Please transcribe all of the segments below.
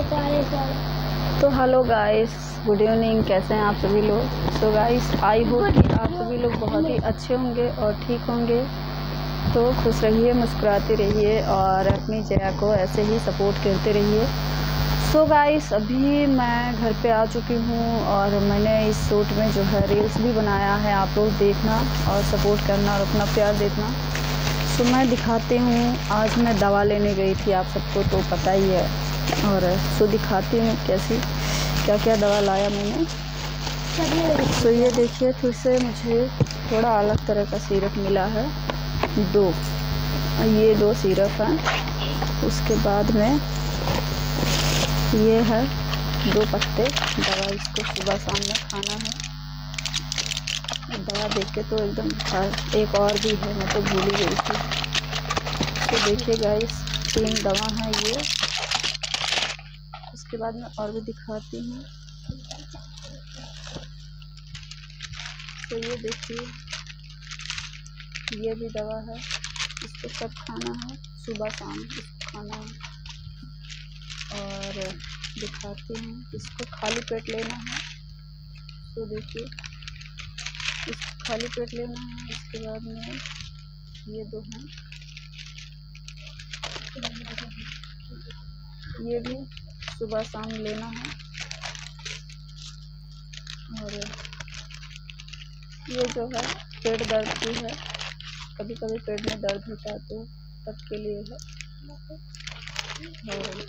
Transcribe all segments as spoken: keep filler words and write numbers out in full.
तो hello guys, good evening. कैसे हैं आप सभी लोग? सो गाइस, आई होप कि आप सभी लोग बहुत ही अच्छे होंगे और ठीक होंगे। तो खुश रहिए, मुस्कुराते रहिए और अपनी जया को ऐसे ही सपोर्ट करते रहिए। सो गाइस, अभी मैं घर पे आ चुकी हूँ और मैंने इस शूट में जो है रील्स भी बनाया है। आप लोग देखना और सपोर्ट करना और अपना प्यार देना। सो मैं दिखाती हूँ। आज मैं दवा लेने गई थी, आप सबको तो पता ही है। और सो दिखाती हूँ कैसी क्या क्या दवा लाया मैंने। तो ये देखिए, फिर से मुझे थोड़ा अलग तरह का सिरप मिला है। दो ये दो सिरप हैं। उसके बाद में ये है दो पत्ते दवा। इसको सुबह शाम में खाना है। दवा देख के तो एकदम बुखार। एक और भी है, मैं तो भूल ही गई थी। तो देखिए गाइस, तीन दवा है ये। उसके बाद मैं और भी दिखाती हूँ। तो ये देखिए, ये भी दवा है। इसको सब खाना है, सुबह शाम इसको खाना है। और दिखाती हूँ, इसको खाली पेट लेना है। तो देखिए, इसको खाली पेट लेना है। इसके बाद में ये दो हैं, ये भी सुबह शाम लेना है। और ये जो है पेट दर्द की है, कभी कभी पेट में दर्द होता है तो तब के लिए है। और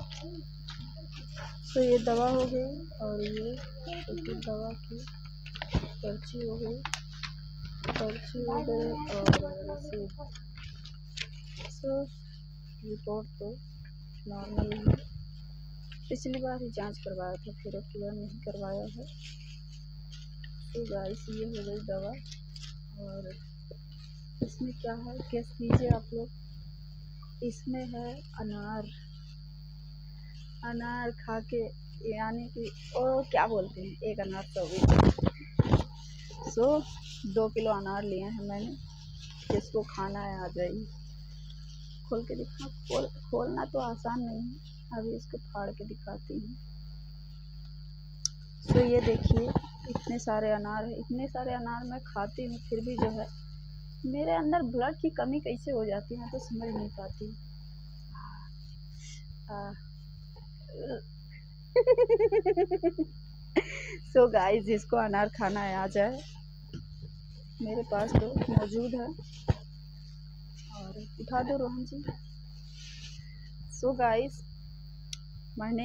तो ये दवा हो गई और ये तो दवा की पर्ची हो गई, पर्ची हो गई और रसीद। सो रिपोर्ट तो नॉर्मल है। पिछली बार ही जांच करवाया था, फिर अब की बार नहीं करवाया है। तो गाइस, ये हो गई दवा। और इसमें क्या है, गेस कीजिए आप लोग। इसमें है अनार। अनार खा के, यानी कि ओ क्या बोलते हैं, एक अनार चौबीस। सो दो किलो अनार लिए हैं मैंने। जिसको खाना है आ जाइए। खोल के दिखा। खोल खोलना तो आसान नहीं है, अभी इसको फाड़ के दिखाती हूँ। तो ये देखिए, इतने सारे अनार है। इतने सारे अनार मैं खाती हूँ, फिर भी जो है मेरे अंदर ब्लड की कमी कैसे हो जाती है, मैं तो समझ नहीं पाती। सो गाइस, जिसको अनार खाना है आ जाए, मेरे पास तो मौजूद है। और उठा दो रोहन जी। सो गाइस, मैंने